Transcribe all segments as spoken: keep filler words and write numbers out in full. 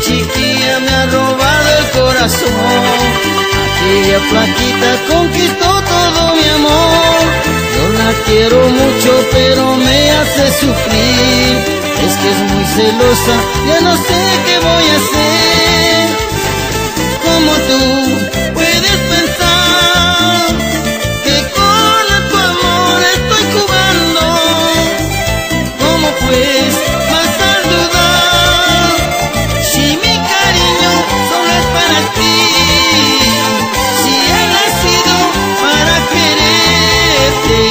chiquilla me ha robado el corazón. Aquella flaquita conquistó todo mi amor. Yo la quiero mucho pero me hace sufrir. Es que es muy celosa, ya no sé qué voy a hacer. Como tú puedes pensar que con tu amor estoy jugando. ¿Cómo pues vas a dudar si mi cariño solo es para ti? Si he nacido para quererte.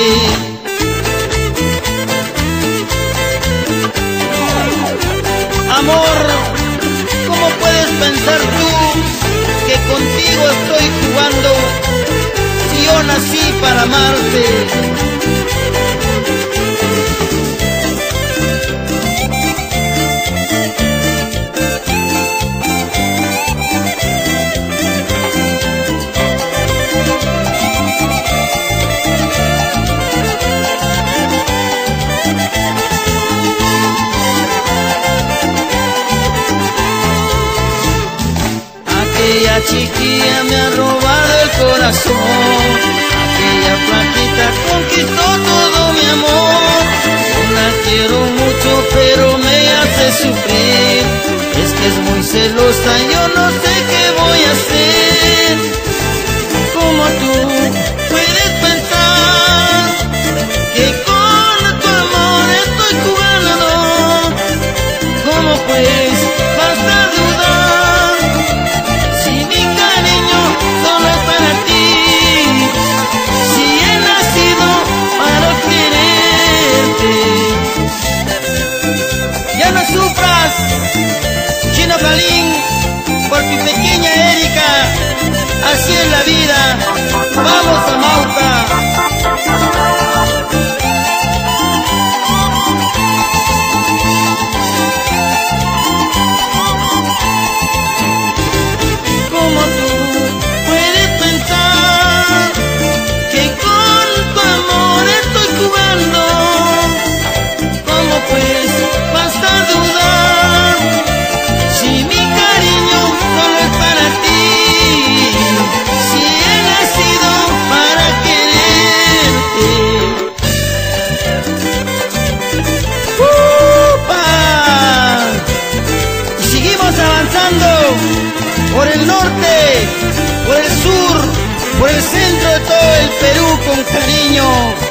Amor, ¿cómo puedes pensar tú que contigo estoy jugando si yo nací para amarte? Aquella chiquilla me ha robado el corazón. Aquella flaquita conquistó todo mi amor. Yo la quiero mucho pero me hace sufrir. Es que es muy celosa, yo no sé qué voy a hacer. Como tú puedes pensar que con tu amor estoy jugando. ¿Cómo pues vas a dudar si mi cariño solo es para ti? Si he nacido para quererte. Ya no sufras, Chino Calín, por tu pequeña Erika. Así es la vida. Vamos a Mauta. Como tú puedes pensar que con tu amor estoy jugando. ¿Cómo pues vas a dudar si mi cariño solo es para ti? Si he nacido para quererte. ¡Upa! Y seguimos avanzando por el norte, por el sur, por el centro de todo el Perú con cariño.